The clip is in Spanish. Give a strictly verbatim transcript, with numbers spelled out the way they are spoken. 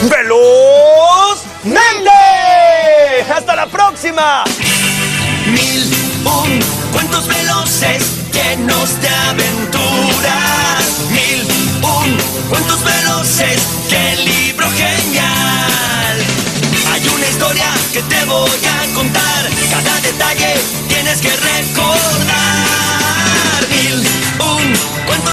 velozmente. ¡Hasta la próxima! Mil un cuentos veloces llenos de aventuras. Mil un cuentos veloces, qué libro genial. Hay una historia que te voy a contar, cada detalle tienes que recordar. Mil un cuentos